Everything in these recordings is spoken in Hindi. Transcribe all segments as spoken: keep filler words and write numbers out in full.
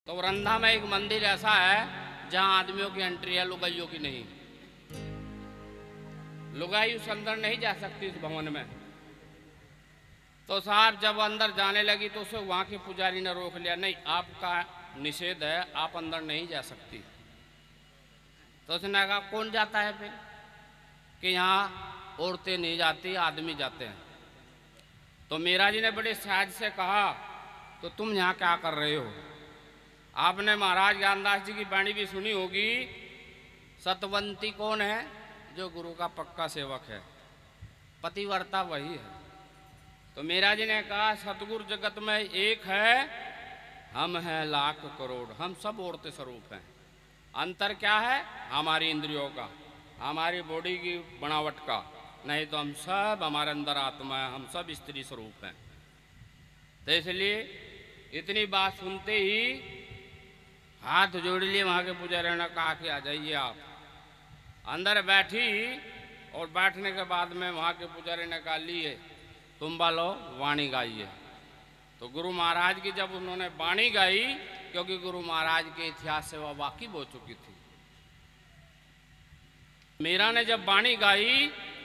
तो रंधा में एक मंदिर ऐसा है जहां आदमियों की एंट्री है, लुगाइयों की नहीं। लुगाई उस अंदर नहीं जा सकती इस भवन में। तो साहब जब अंदर जाने लगी तो उसे वहां के पुजारी ने रोक लिया, नहीं आपका निषेध है, आप अंदर नहीं जा सकती। तो उसने कहा कौन जाता है फिर, कि यहाँ औरतें नहीं जाती, आदमी जाते हैं। तो मीरा जी ने बड़े सहज से कहा तो तुम यहाँ क्या कर रहे हो? आपने महाराज ज्ञानदास जी की वाणी भी सुनी होगी, सतवंती कौन है? जो गुरु का पक्का सेवक है, पतिव्रता वही है। तो मीरा जी ने कहा सतगुरु जगत में एक है, हम हैं लाख करोड़, हम सब औरतें स्वरूप हैं। अंतर क्या है? हमारी इंद्रियों का, हमारी बॉडी की बनावट का, नहीं तो हम सब, हमारे अंदर आत्मा है, हम सब स्त्री स्वरूप हैं। तो इसलिए इतनी बात सुनते ही हाथ जोड़ लिए वहाँ के पुजारी ने कहा कि आ जाइए आप। अंदर बैठी और बैठने के बाद में वहाँ के पुजारी ने कहा लिए तुम बालो वाणी गाइए। तो गुरु महाराज की जब उन्होंने वाणी गाई, क्योंकि गुरु महाराज के इतिहास से वह वाकिफ हो चुकी थी, मीरा ने जब वाणी गाई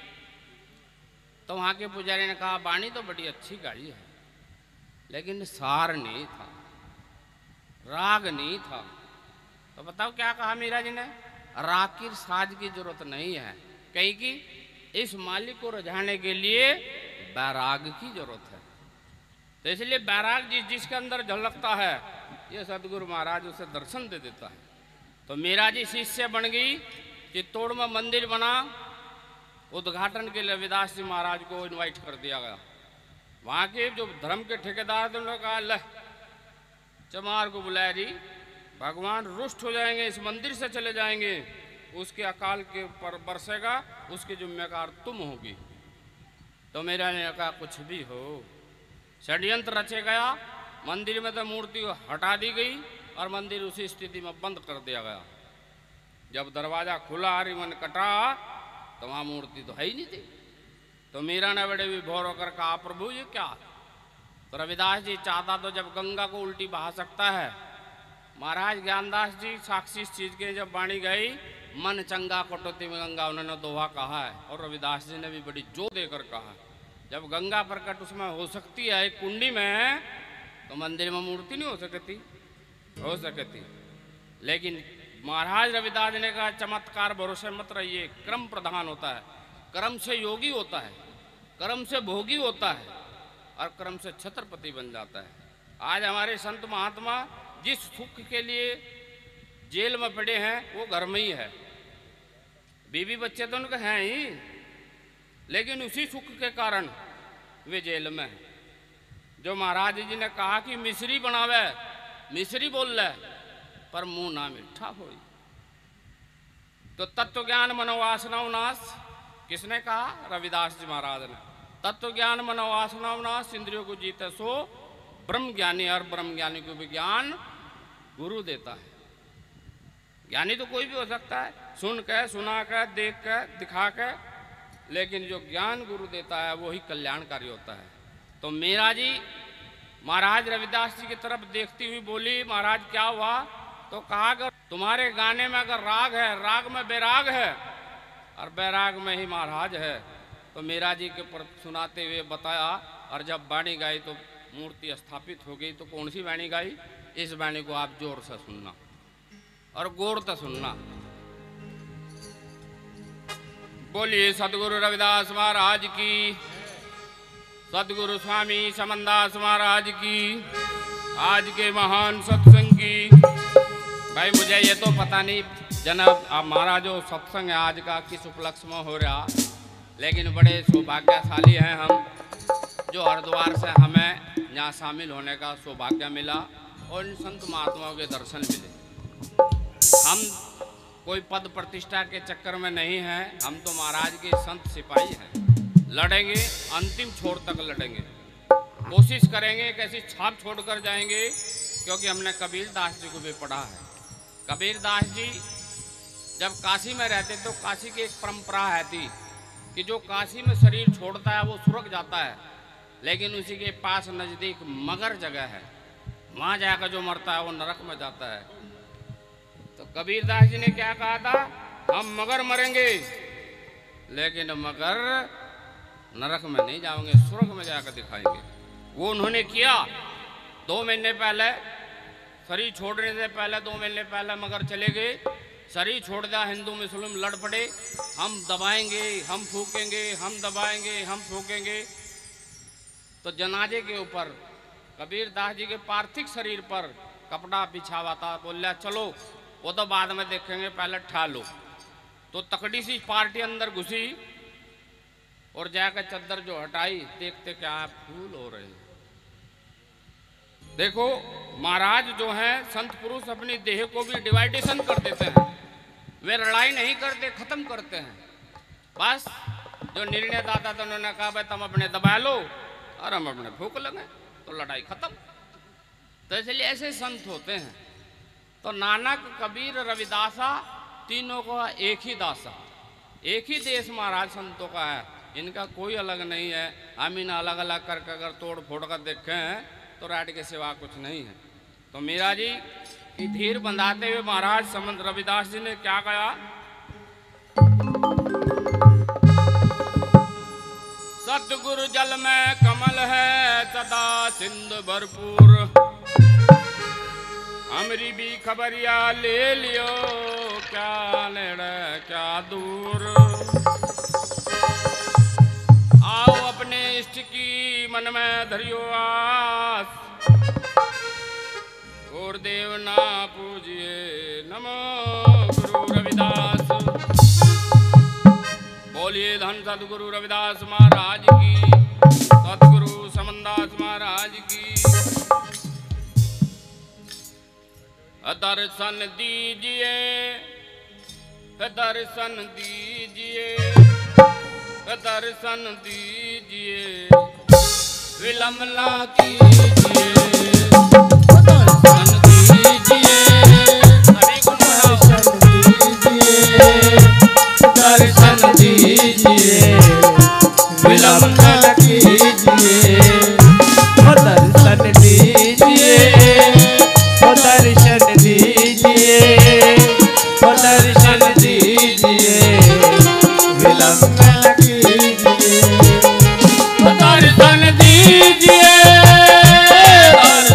तो वहाँ के पुजारी ने कहा वाणी तो बड़ी अच्छी गाई है, लेकिन सार नहीं था, राग नहीं था। तो बताओ क्या कहा मीरा जी ने? राग की साज की जरूरत नहीं है, कहीं की इस मालिक को रिझाने के लिए बैराग की जरूरत है। तो इसलिए बैराग जिस जिसके अंदर झलकता है, ये सतगुरु महाराज उसे दर्शन दे देता है। तो मीरा जी शिष्य बन गई, चित्तौड़ में मंदिर बना, उद्घाटन के लिए रविदास जी महाराज को इनवाइट कर दिया गया। वहाँ के जो धर्म के ठेकेदार थे उन्होंने कहा ल चमार को बुलाया जी, भगवान रुष्ट हो जाएंगे, इस मंदिर से चले जाएंगे, उसके अकाल के ऊपर बरसेगा, उसके जिम्मेदार तुम होगी। तो मेरा ने कहा कुछ भी हो, षड्यंत्र रचे गया, मंदिर में तो मूर्ति हटा दी गई और मंदिर उसी स्थिति में बंद कर दिया गया। जब दरवाजा खुला, रिबन कटा, तो वहाँ मूर्ति तो है ही नहीं थी। तो मीरा ने बड़े विभोर होकर कहा प्रभु ये क्या? तो रविदास जी चाहता तो जब गंगा को उल्टी बहा सकता है। महाराज ज्ञानदास जी साक्षी इस चीज के जब वाणी गई, मन चंगा कटौती में गंगा, उन्होंने दोहा कहा है, और रविदास जी ने भी बड़ी जोर देकर कहा जब गंगा प्रकट उसमें हो सकती है एक कुंडी में, तो मंदिर में मूर्ति नहीं हो सकती, हो सकती। लेकिन महाराज रविदास जी ने कहा चमत्कार भरोसे मत रहिए, क्रम प्रधान होता है, कर्म से योगी होता है, कर्म से भोगी होता है, और कर्म से छत्रपति बन जाता है। आज हमारे संत महात्मा जिस सुख के लिए जेल में पड़े हैं वो घर में ही है, बीवी बच्चे तो उनके हैं ही, लेकिन उसी सुख के कारण वे जेल में हैं। जो महाराज जी ने कहा कि मिश्री बनावे, मिश्री बोल ले पर मुंह ना मीठा हो। तो तत्व ज्ञान मनोवासना नाश किसने कहा? रविदास जी महाराज ने। तत्व ज्ञान मनोवासना नाश, इंद्रियों को जीते सो ब्रह्म ज्ञानी, और ब्रह्म ज्ञानी को भी ज्ञान गुरु देता है। ज्ञानी तो कोई भी हो सकता है, सुन के, सुना के, देख के, दिखा के, लेकिन जो ज्ञान गुरु देता है वो ही कल्याणकारी होता है। तो मीरा जी महाराज रविदास जी की तरफ देखती हुई बोली महाराज क्या हुआ? तो कहा अगर तुम्हारे गाने में अगर राग है, राग में बैराग है, और बैराग में ही महाराज है, तो मीरा जी के पर सुनाते हुए बताया, और जब वाणी गाई तो मूर्ति स्थापित हो गई। तो कौन सी वाणी गाई? इस वाणी को आप जोर से सुनना और गौर से सुनना। बोलिए सतगुरु रविदास महाराज की, सतगुरु स्वामी समनदास महाराज की, आज के महान सत्संग की। भाई मुझे ये तो पता नहीं जनाब हमारा जो सत्संग है आज का किस उपलक्ष्य में हो रहा, लेकिन बड़े सौभाग्यशाली हैं हम जो हरिद्वार से हमें यहाँ शामिल होने का सौभाग्य मिला और इन संत महात्माओं के दर्शन मिले। हम कोई पद प्रतिष्ठा के चक्कर में नहीं हैं, हम तो महाराज के संत सिपाही हैं, लड़ेंगे अंतिम छोर तक लड़ेंगे, कोशिश करेंगे कैसी छाप छोड़कर जाएंगे, क्योंकि हमने कबीर दास जी को भी पढ़ा है। कबीर दास जी जब काशी में रहते तो काशी की एक परंपरा है थी कि जो काशी में शरीर छोड़ता है वो सुरग जाता है, लेकिन उसी के पास नज़दीक मगर जगह है, वहां जाकर जो मरता है वो नरक में जाता है। तो कबीरदास जी ने क्या कहा था, हम मगर मरेंगे लेकिन मगर नरक में नहीं जाओगे, स्वर्ग में जाकर दिखाएंगे। वो उन्होंने किया। दो महीने पहले शरीर छोड़ने से पहले दो महीने पहले मगर चले गए। शरीर छोड़ दिया, हिंदू मुस्लिम लड़ पड़े, हम दबाएंगे, हम फूकेंगे, हम दबाएंगे, हम फूकेंगे। तो जनाजे के ऊपर कबीरदास जी के पार्थिव शरीर पर कपड़ा बिछावा था। बोला चलो वो तो बाद में देखेंगे, पहले ठा लो। तो तकड़ी सी पार्टी अंदर घुसी और जाकर चद्दर जो हटाई, देखते क्या फूल हो रहे हैं। देखो महाराज जो है संत पुरुष अपनी देह को भी डिवाइडेशन कर देते हैं। वे लड़ाई नहीं करते, खत्म करते हैं। बस जो निर्णय दाता तो उन्होंने कहा भाई तुम अपने दबा लो और हम अपने फूक लगे, तो लड़ाई खत्म। तो इसलिए ऐसे संत होते हैं। तो नानक, कबीर, रविदासा तीनों का एक ही दासा, एक ही देश महाराज संतों का है। इनका कोई अलग नहीं है। हम इन अलग अलग करके अगर तोड़ फोड़ कर देखें तो राट के सिवा कुछ नहीं है। तो मीरा जी की धीर बंधाते हुए महाराज समंत रविदास जी ने क्या कहा, सतगुरु जल में कमल है सदा सिंधु भरपूर, हमरी भी खबरिया ले लियो क्या नेड़े क्या दूर। आओ अपने इष्ट की मन में धरियो आस, और देव ना पूजिए नमो गुरु रविदास। बोलिए धन सतगुरु रविदास महाराज की, सतगुरु समनदास महाराज की। दर्शन दीजिए, दर्शन दीजिए, दर्शन दीजिए, विलंब ना कीजिए, दर्शन दीजिए, दर्शन दीजिए, दर्शन दीजिए, विलंब ना कीजिए, दर्शन दीजिए, दर्शन दीजिए, दर्शन दीजिए, विलंब न कीजिए, दर्शन दीजिए,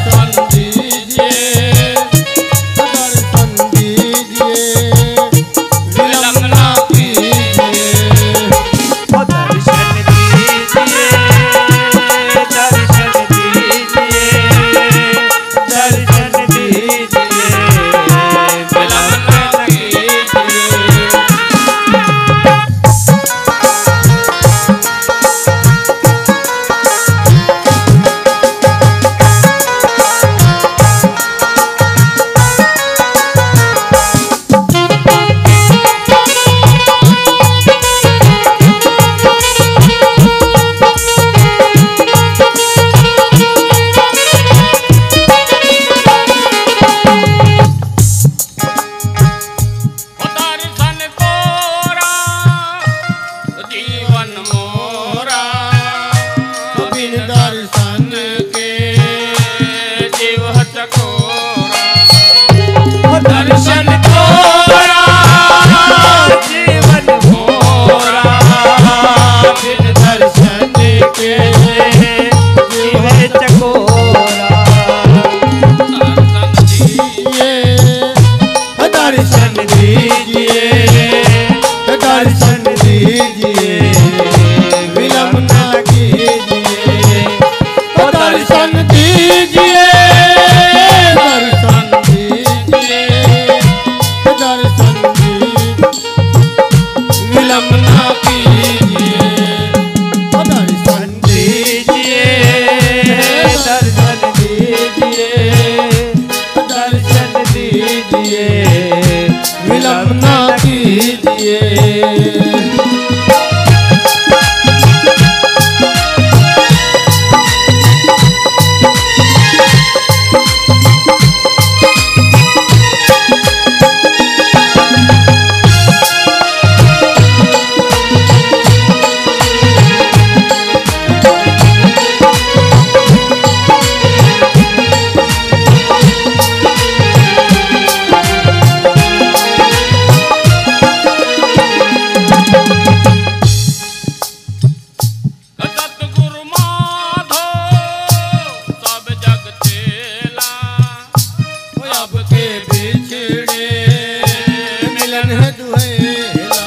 अब के बिछड़े मिलन है दुहेला।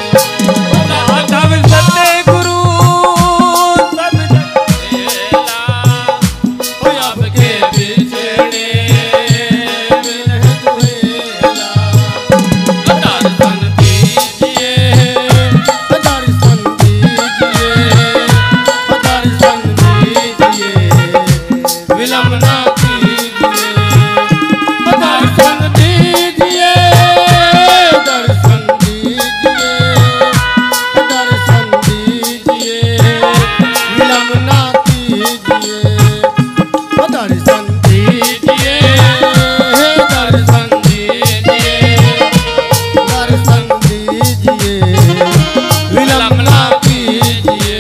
तब सत्य गुरु तब दुहेला, अब के बिछड़े मिलन है दुहेला। दर्शन दीजिए दर्शन दीजिए दर्शन दीजिए विलम्ब ना कीजिए। दर्शन दीजिए दर्शन दीजिए दर्शन दीजिए विलम्ब ना कीजिए। दर्शन दीजिए दर्शन दीजिए दर्शन दीजिए विलम्ब ना कीजिए।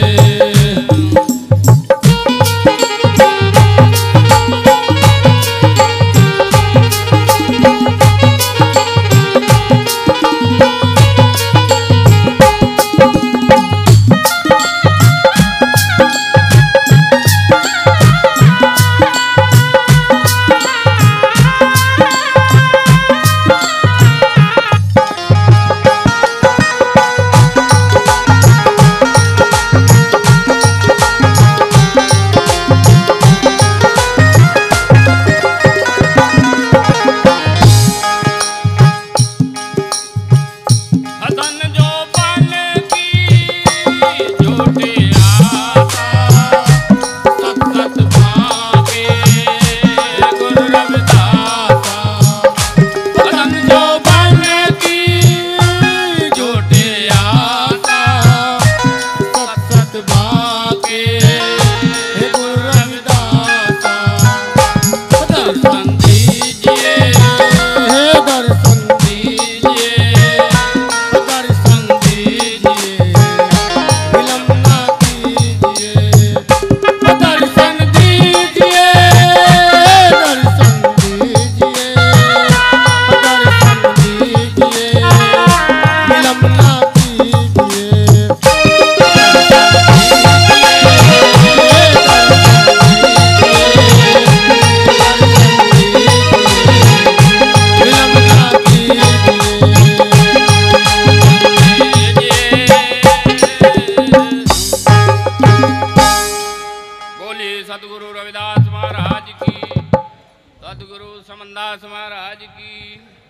धन जो बन की जोटिया सत सत भागे गुरु रविदासा। धन जो बन की जोटिया सत सत भागे गुरु रविदासा। दर्शन दीजिए दर्शन दीजिए दर्शन दीजिए विलम्ब ना कीजिए। दर्शन दीजिए दर्शन दीजिए दर्शन दीजिए विलम्ब ना कीजिए। विलम्ब ना बोली सतगुरु रविदास महाराज की, सतगुरु समनदास महाराज की।